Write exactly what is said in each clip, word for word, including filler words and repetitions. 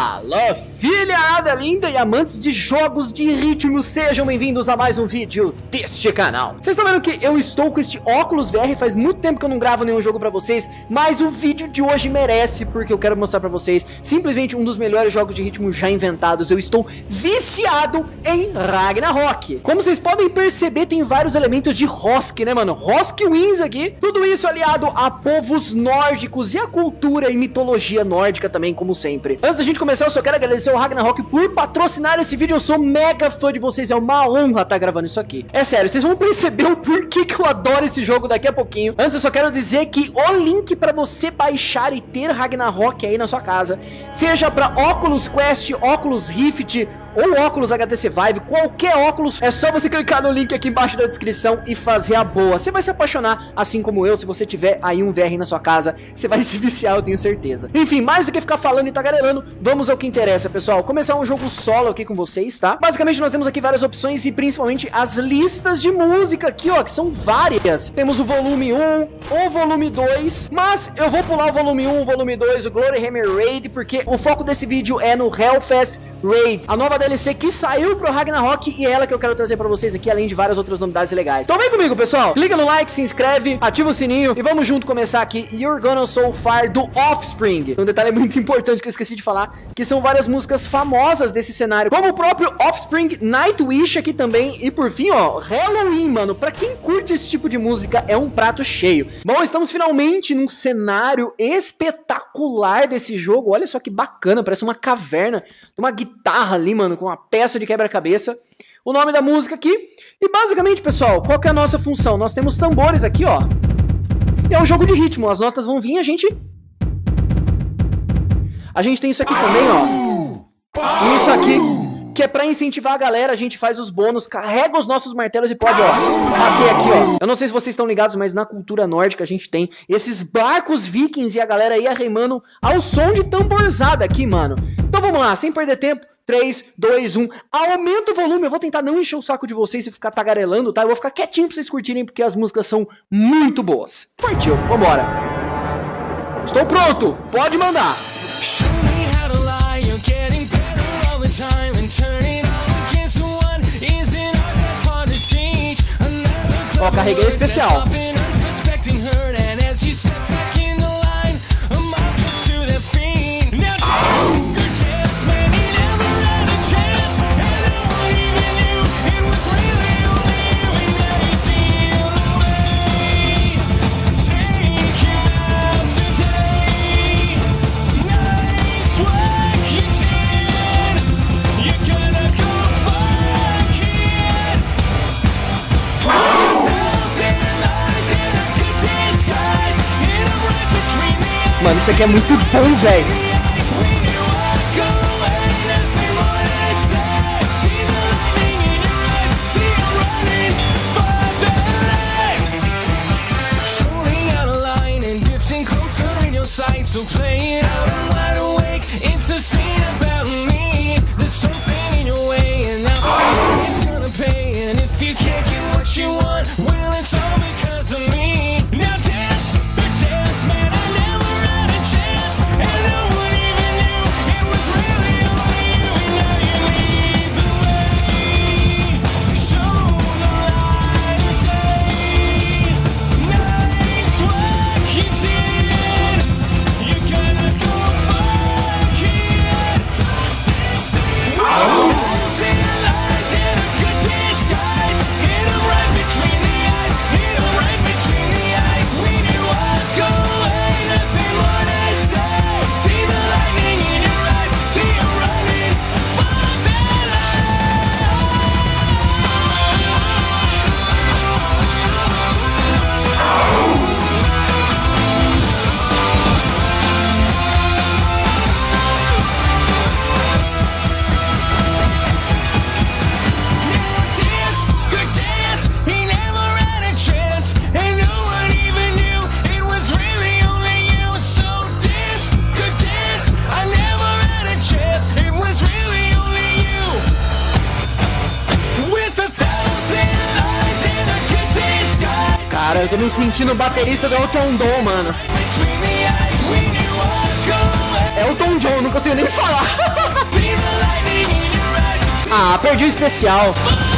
Fala, filharada linda e amantes de jogos de ritmo, sejam bem-vindos a mais um vídeo deste canal. Vocês estão vendo que eu estou com este óculos V R, faz muito tempo que eu não gravo nenhum jogo pra vocês, mas o vídeo de hoje merece, porque eu quero mostrar pra vocês simplesmente um dos melhores jogos de ritmo já inventados. Eu estou viciado em Ragnarok. Como vocês podem perceber, tem vários elementos de Rosk, né, mano? Rosk Wins aqui, tudo isso aliado a povos nórdicos e a cultura e mitologia nórdica também, como sempre. Antes da gente começar, eu só quero agradecer ao Ragnarok por patrocinar esse vídeo. Eu sou mega fã de vocês, é uma honra estar gravando isso aqui. É sério, vocês vão perceber o porquê que eu adoro esse jogo daqui a pouquinho. Antes eu só quero dizer que o link para você baixar e ter Ragnarok aí na sua casa, seja para Oculus Quest, Oculus Rift ou óculos H T C Vive, qualquer óculos, é só você clicar no link aqui embaixo da descrição e fazer a boa. Você vai se apaixonar, assim como eu. Se você tiver aí um V R na sua casa, você vai se viciar, eu tenho certeza. Enfim, mais do que ficar falando e tagarelando, vamos ao que interessa, pessoal. Começar um jogo solo aqui com vocês, tá? Basicamente nós temos aqui várias opções e principalmente as listas de música aqui, ó, que são várias. Temos o volume um, o volume dois, mas eu vou pular o volume um, o volume dois, o Glory Hammer Raid, porque o foco desse vídeo é no Hellfest Raid, a nova D L C que saiu pro Ragnarok, e é ela que eu quero trazer pra vocês aqui, além de várias outras novidades legais. Então vem comigo, pessoal, clica no like, se inscreve, ativa o sininho e vamos junto começar aqui You're Gonna So Far do Offspring. Um detalhe muito importante que eu esqueci de falar, que são várias músicas famosas desse cenário, como o próprio Offspring, Nightwish aqui também, e por fim, ó, Halloween, mano. Pra quem curte esse tipo de música, é um prato cheio. Bom, estamos finalmente num cenário espetacular desse jogo. Olha só que bacana, parece uma caverna, uma guitarra ali, mano, com uma peça de quebra-cabeça. O nome da música aqui. E basicamente, pessoal, qual que é a nossa função? Nós temos tambores aqui, ó. E é um jogo de ritmo, as notas vão vir, a gente... A gente tem isso aqui também, ó. E isso aqui, que é pra incentivar a galera, a gente faz os bônus, carrega os nossos martelos e pode, ó, bater aqui, ó. Eu não sei se vocês estão ligados, mas na cultura nórdica a gente tem esses barcos vikings e a galera ia remando ao som de tamborzada aqui, mano. Então vamos lá, sem perder tempo. três, dois, um, aumenta o volume. Eu vou tentar não encher o saco de vocês e ficar tagarelando, tá? Eu vou ficar quietinho pra vocês curtirem, porque as músicas são muito boas. Partiu, vambora. Estou pronto, pode mandar. Ó, carreguei o especial. Mano, isso aqui é muito bom, velho. Cara, eu tô me sentindo baterista do Elton John, mano. Elton John, não consigo nem falar. Ah, perdi o especial.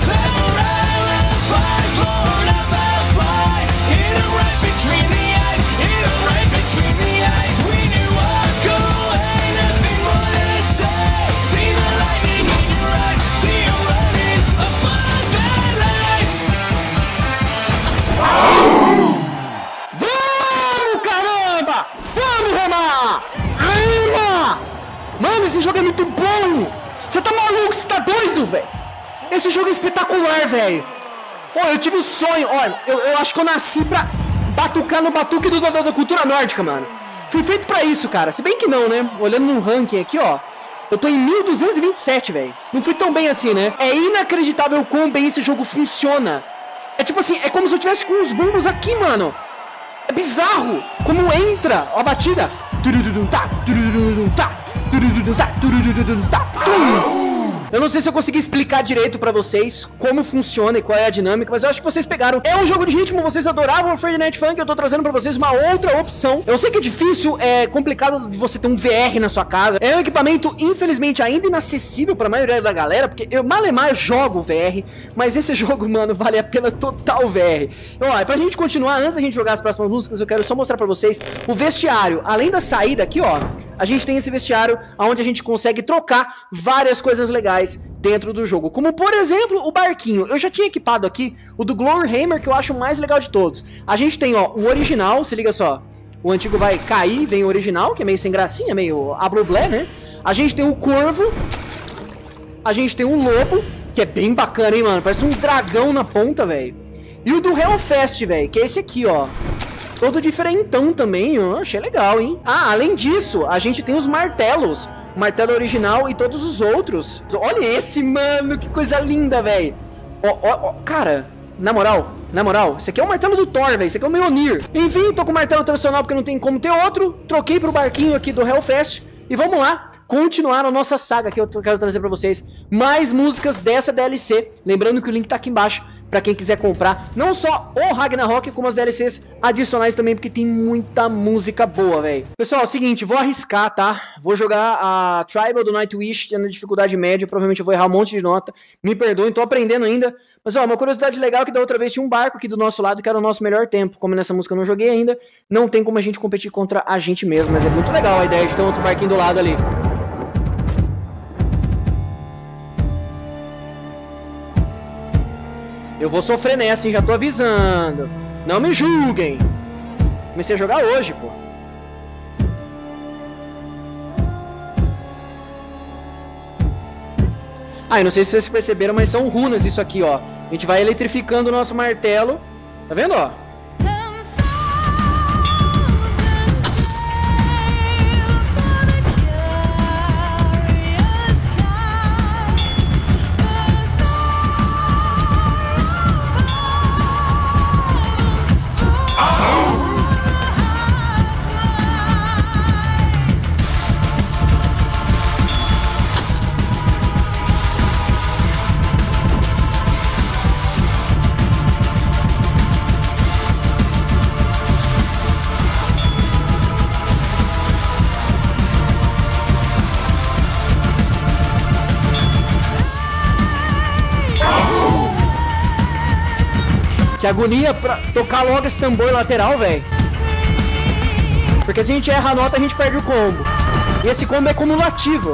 Mano, esse jogo é muito bom! Você tá maluco? Você tá doido, velho? Esse jogo é espetacular, velho! Ó, eu tive um sonho, olha, eu, eu acho que eu nasci pra batucar no batuque do, da, da cultura nórdica, mano. Fui feito pra isso, cara. Se bem que não, né? Olhando no ranking aqui, ó, eu tô em mil duzentos e vinte e sete, velho. Não fui tão bem assim, né? É inacreditável quão bem esse jogo funciona. É tipo assim, é como se eu tivesse com os bumbos aqui, mano. É bizarro como entra a batida. Tá, tá. Eu não sei se eu consegui explicar direito pra vocês como funciona e qual é a dinâmica, mas eu acho que vocês pegaram. É um jogo de ritmo, vocês adoravam o Friday Night Funk, eu tô trazendo pra vocês uma outra opção. Eu sei que é difícil, é complicado de você ter um V R na sua casa. É um equipamento, infelizmente, ainda inacessível pra maioria da galera, porque eu malemar jogo V R, mas esse jogo, mano, vale a pena total V R. Ó, pra gente continuar, antes da gente jogar as próximas músicas, eu quero só mostrar pra vocês o vestiário. Além da saída aqui, ó, a gente tem esse vestiário onde a gente consegue trocar várias coisas legais dentro do jogo, como por exemplo o barquinho. Eu já tinha equipado aqui o do Gloryhammer, que eu acho o mais legal de todos. A gente tem, ó, o original, se liga só, o antigo vai cair, vem o original, que é meio sem gracinha, meio abrublé, né? A gente tem o Corvo, a gente tem o Lobo, que é bem bacana, hein, mano, parece um dragão na ponta, velho. E o do Hellfest, velho, que é esse aqui, ó, todo diferentão também, eu achei legal, hein? Ah, além disso, a gente tem os martelos, o martelo original e todos os outros. Olha esse, mano, que coisa linda, velho. Ó, ó, ó, cara, na moral, na moral, esse aqui é o martelo do Thor, velho, esse aqui é o Mjolnir. Enfim, tô com o martelo tradicional porque não tem como ter outro. Troquei pro barquinho aqui do Hellfest e vamos lá continuar a nossa saga que eu quero trazer pra vocês. Mais músicas dessa D L C. Lembrando que o link tá aqui embaixo pra quem quiser comprar, não só o Ragnarok, como as D L Cs adicionais também, porque tem muita música boa, velho. Pessoal, é o seguinte, vou arriscar, tá? Vou jogar a Tribal do Nightwish na dificuldade média, provavelmente eu vou errar um monte de nota, me perdoem, tô aprendendo ainda. Mas ó, uma curiosidade legal é que da outra vez tinha um barco aqui do nosso lado que era o nosso melhor tempo. Como nessa música eu não joguei ainda, não tem como a gente competir contra a gente mesmo, mas é muito legal a ideia de ter outro barquinho do lado ali. Eu vou sofrer nessa, hein? Já tô avisando. Não me julguem. Comecei a jogar hoje, pô. Ah, eu não sei se vocês perceberam, mas são runas isso aqui, ó. A gente vai eletrificando o nosso martelo. Tá vendo, ó? Que agonia pra tocar logo esse tambor lateral, velho. Porque se a gente erra a nota, a gente perde o combo. E esse combo é cumulativo.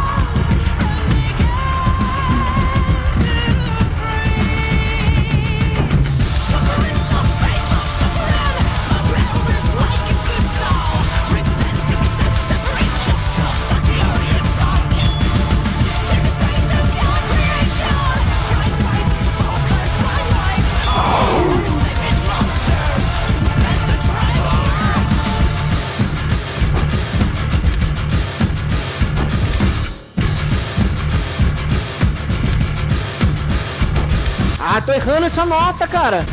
Ah, tô errando essa nota, cara.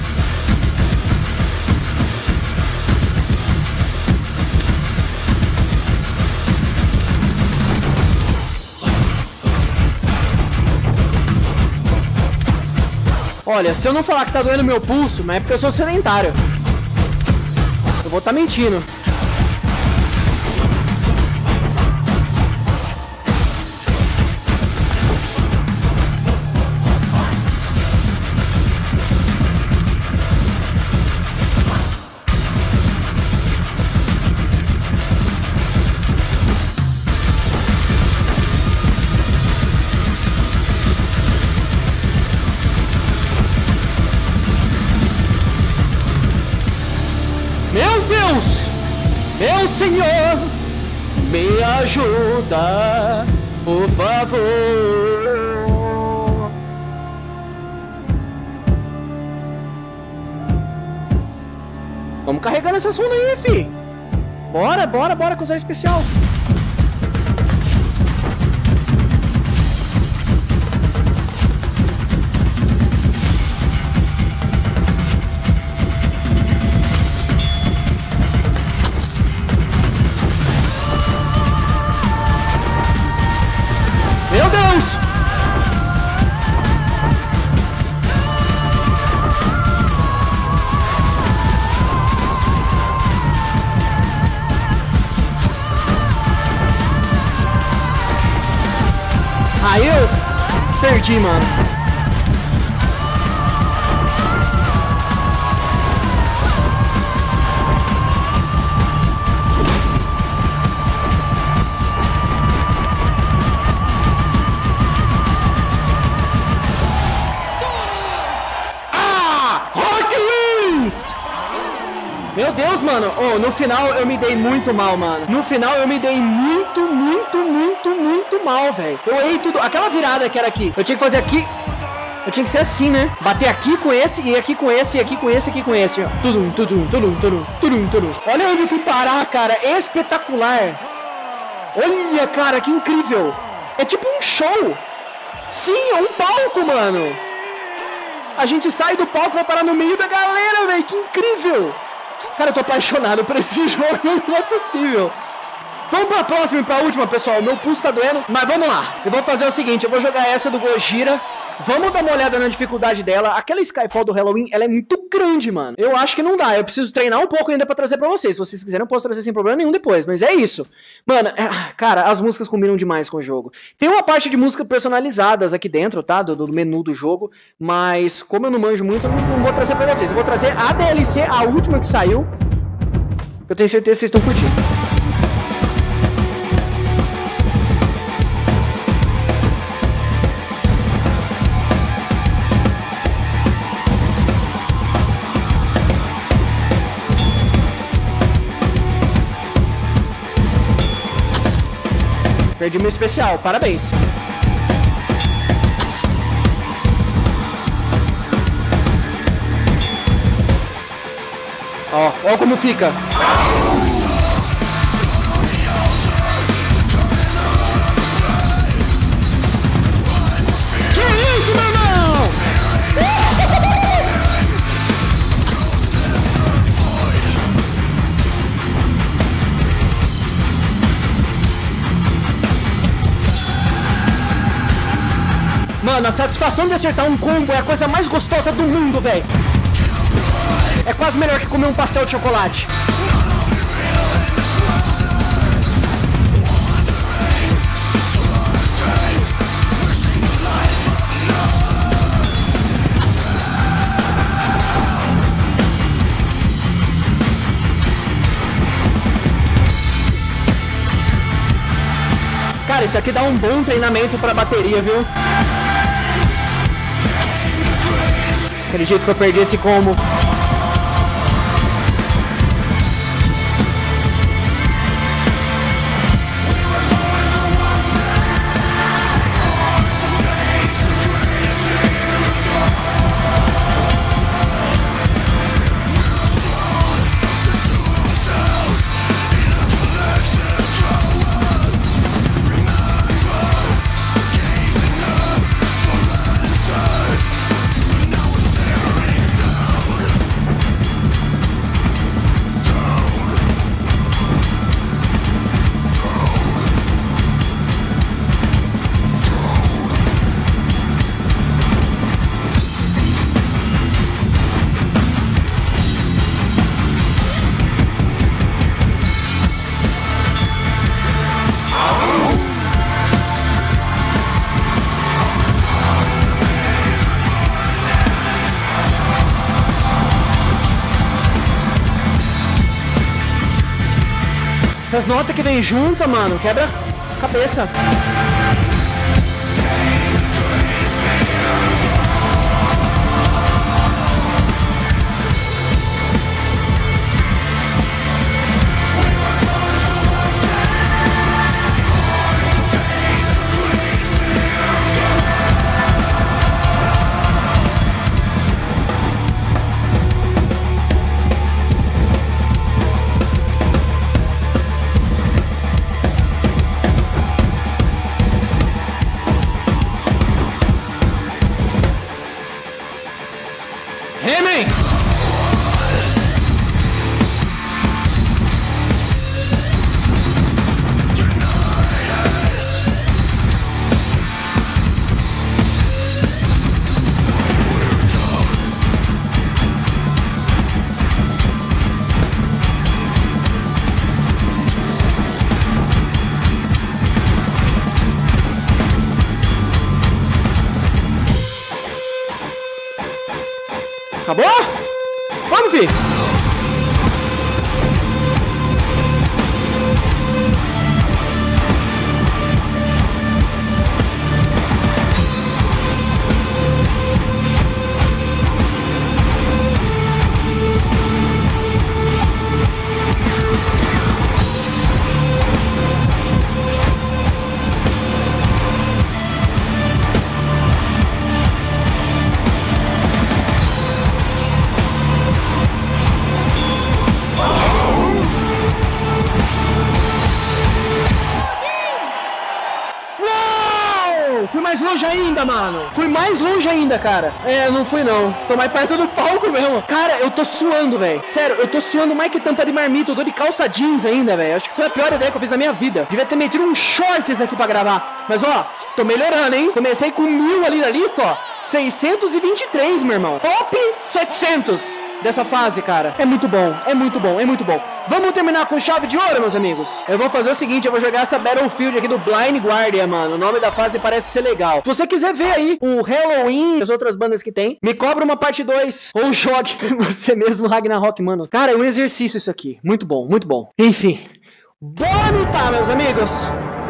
Olha, se eu não falar que tá doendo meu pulso, mas é porque eu sou sedentário. Eu vou tá mentindo. Senhor, me ajuda, por favor. Vamos carregando essa zona aí, fi. Bora, bora, bora com o Zé especial. Meu Deus! Aí eu perdi, mano. Ah! Rock Wings! Meu Deus, mano. Oh, no final eu me dei muito mal, mano. No final eu me dei muito, muito, muito, muito mal, velho. Eu errei tudo. Aquela virada que era aqui. Eu tinha que fazer aqui. Eu tinha que ser assim, né? Bater aqui com esse, e aqui com esse, e aqui com esse, e aqui com esse. Tudum, tudum, tudum, tudum, tudum, tudum. Olha onde eu fui parar, cara. Espetacular. Olha, cara, que incrível. É tipo um show. Sim, é um palco, mano. A gente sai do palco e vai parar no meio da galera, velho. Que incrível. Cara, eu tô apaixonado por esse jogo. Não é possível. Vamos pra próxima e pra última, pessoal. Meu pulso tá doendo. Mas vamos lá. Eu vou fazer o seguinte. Eu vou jogar essa do Gojira. Vamos dar uma olhada na dificuldade dela. Aquela Skyfall do Halloween, ela é muito grande, mano. Eu acho que não dá. Eu preciso treinar um pouco ainda pra trazer pra vocês. Se vocês quiserem, eu posso trazer sem problema nenhum depois. Mas é isso. Mano, é... cara, as músicas combinam demais com o jogo. Tem uma parte de música personalizadas aqui dentro, tá? Do, do menu do jogo. Mas, como eu não manjo muito, eu não, não vou trazer pra vocês. Eu vou trazer a D L C, a última que saiu. Eu tenho certeza que vocês estão curtindo. Perdi meu especial, parabéns. Ó, ó como fica. Que isso, meu irmão? Mano, a satisfação de acertar um combo é a coisa mais gostosa do mundo, velho. É quase melhor que comer um pastel de chocolate. Cara, isso aqui dá um bom treinamento pra bateria, viu? Acredito que eu perdi esse combo. Essas notas que vem junta, mano, quebra a cabeça. Acabou? Vamos, fi. Fui mais longe ainda, mano. Fui mais longe ainda, cara. É, não fui não. Tô mais perto do palco mesmo. Cara, eu tô suando, velho. Sério, eu tô suando mais que tampa de marmita. Eu tô de calça jeans ainda, velho. Acho que foi a pior ideia que eu fiz na minha vida. Devia ter metido um shorts aqui pra gravar. Mas, ó, tô melhorando, hein? Comecei com mil ali na lista, ó. seiscentos e vinte e três, meu irmão. Top setecentos dessa fase, cara. É muito bom, é muito bom, é muito bom. Vamos terminar com chave de ouro, meus amigos. Eu vou fazer o seguinte, eu vou jogar essa Battlefield aqui do Blind Guardian, mano. O nome da fase parece ser legal. Se você quiser ver aí o Halloween e as outras bandas que tem, me cobra uma parte dois. Ou jogue você mesmo, Ragnarok, mano. Cara, é um exercício isso aqui. Muito bom, muito bom. Enfim, bora lutar, meus amigos.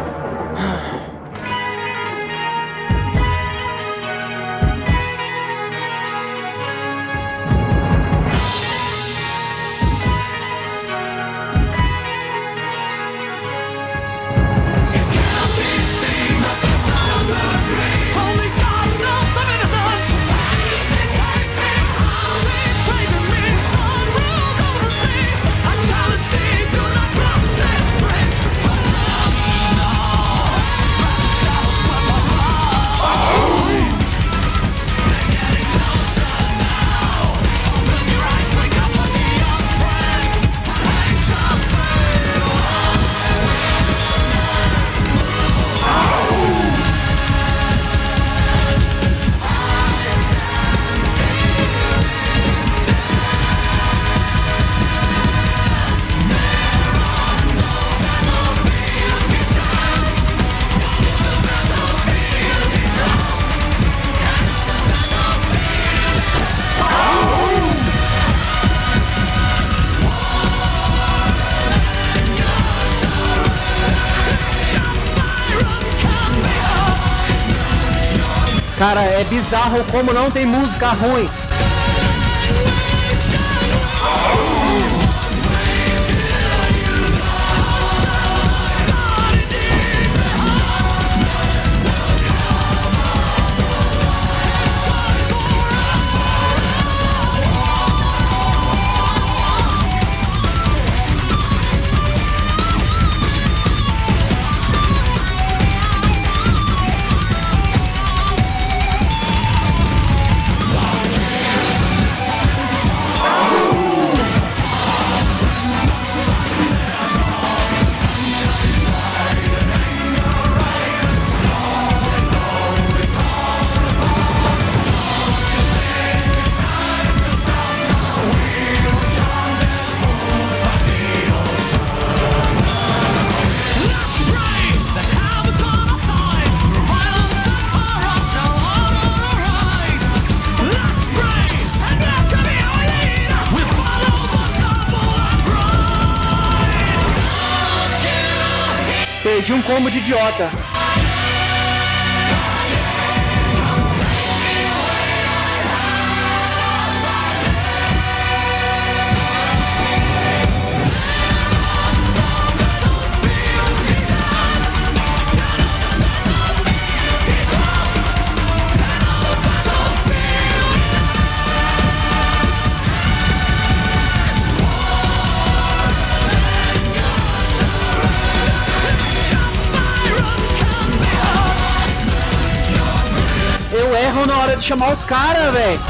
Cara, é bizarro como não tem música ruim. Perdi um combo de idiota. Eu erro na hora de chamar os caras, velho.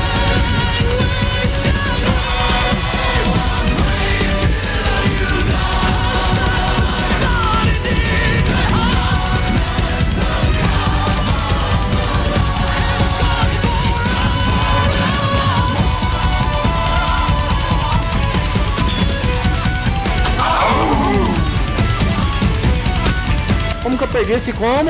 Como que eu perdi esse combo?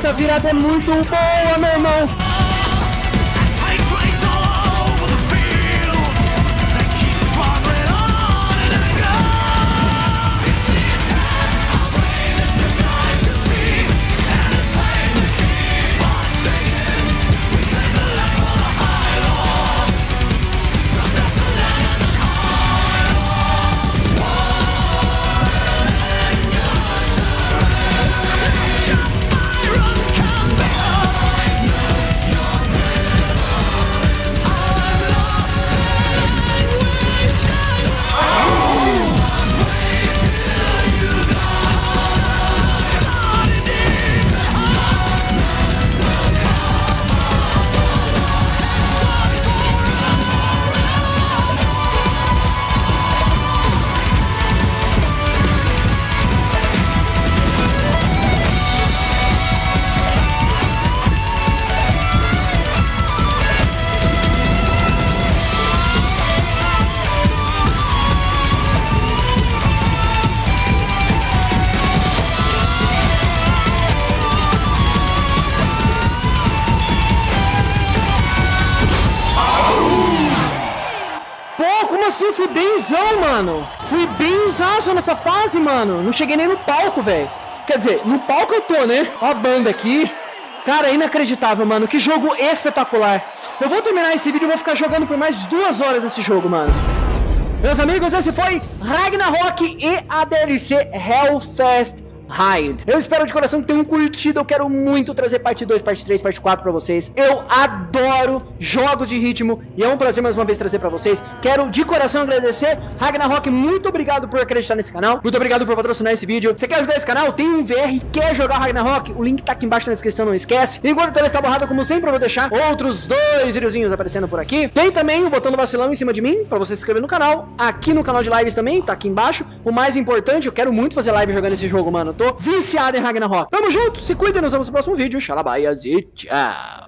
essa virada é muito boa, meu irmão. Como assim? Eu fui benzão, mano. Fui benzaço nessa fase, mano. Não cheguei nem no palco, velho. Quer dizer, no palco eu tô, né? Ó a banda aqui. Cara, é inacreditável, mano. Que jogo espetacular. Eu vou terminar esse vídeo e vou ficar jogando por mais duas horas esse jogo, mano. Meus amigos, esse foi Ragnarok e a D L C Hellfest Hide. Eu espero de coração que tenham curtido. Eu quero muito trazer parte dois, parte três, parte quatro pra vocês. Eu adoro jogos de ritmo e é um prazer mais uma vez trazer pra vocês. Quero de coração agradecer Ragnarok, muito obrigado por acreditar nesse canal. Muito obrigado por patrocinar esse vídeo. Você quer ajudar esse canal? Tem um V R e quer jogar Ragnarok? O link tá aqui embaixo na descrição, não esquece. Enquanto a tela está borrada, como sempre, eu vou deixar outros dois videozinhos aparecendo por aqui. Tem também o botão do vacilão em cima de mim pra você se inscrever no canal. Aqui no canal de lives também, tá aqui embaixo. O mais importante, eu quero muito fazer live jogando esse jogo, mano. Tô viciado em Ragnarok. Tamo junto, se cuida, nos vemos no próximo vídeo. Xalabaias e tchau.